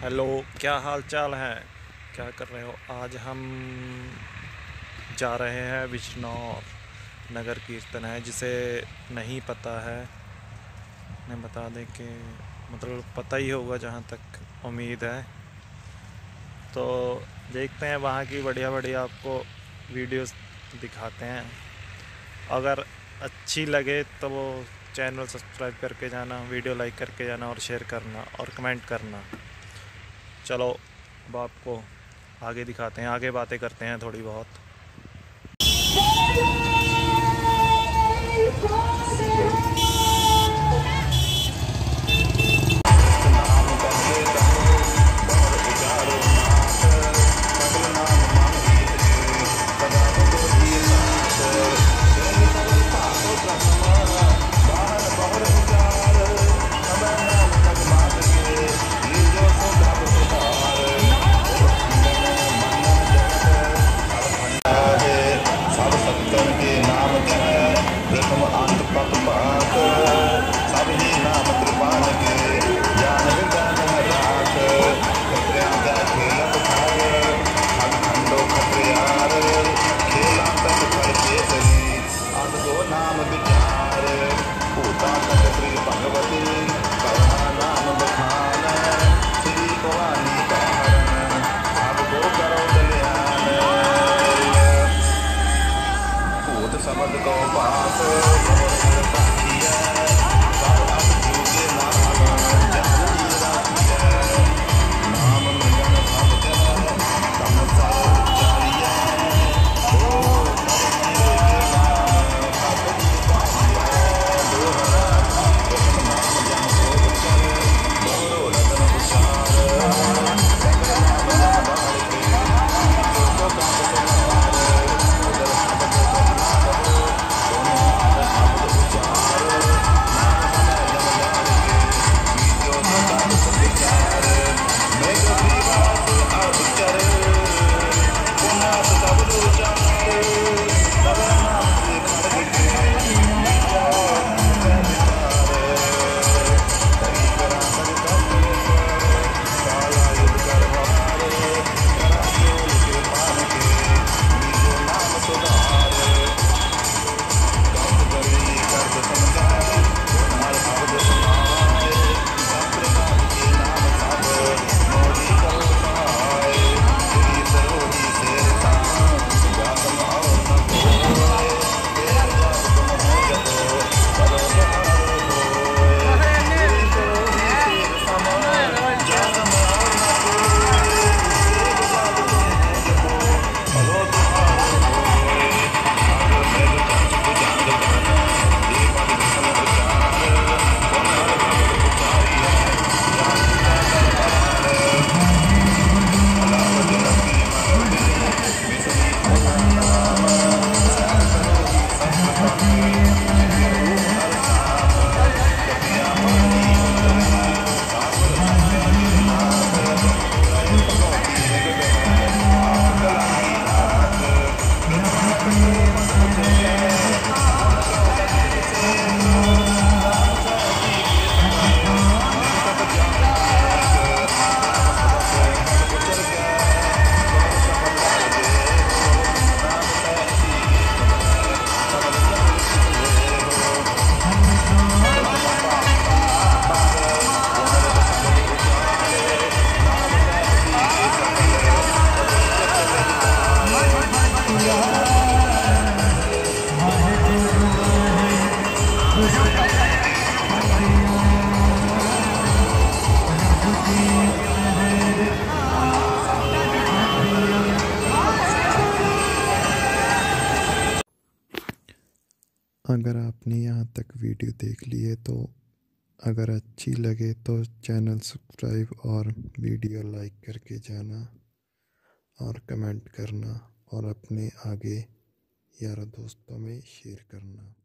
Hello, क्या हाल चाल है? क्या कर रहे हो? आज हम जा रहे हैं बिजनौर। नगर कीर्तन है, जिसे नहीं पता है मैं बता दें कि मतलब पता ही होगा जहाँ तक उम्मीद है। तो देखते हैं, वहाँ की बढ़िया बढ़िया आपको वीडियोस दिखाते हैं। अगर अच्छी लगे तो वो चैनल सब्सक्राइब करके जाना, वीडियो लाइक करके जाना और शेयर करना और कमेंट करना। चलो, अब आपको आगे दिखाते हैं, आगे बातें करते हैं थोड़ी बहुत। अगर आपने यहाँ तक वीडियो देख ली है तो अगर अच्छी लगे तो चैनल सब्सक्राइब और वीडियो लाइक करके जाना और कमेंट करना और अपने आगे यारों दोस्तों में शेयर करना।